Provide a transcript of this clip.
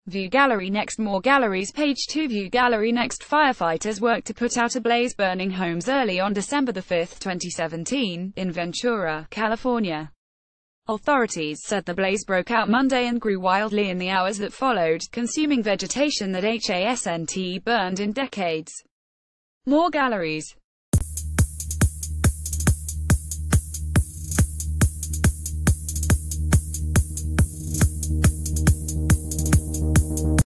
View Gallery Next. More galleries. Page 2. View Gallery Next. Firefighters worked to put out a blaze burning homes early on December 5, 2017, in Ventura, California. Authorities said the blaze broke out Monday and grew wildly in the hours that followed, consuming vegetation that hasn't burned in decades. More galleries.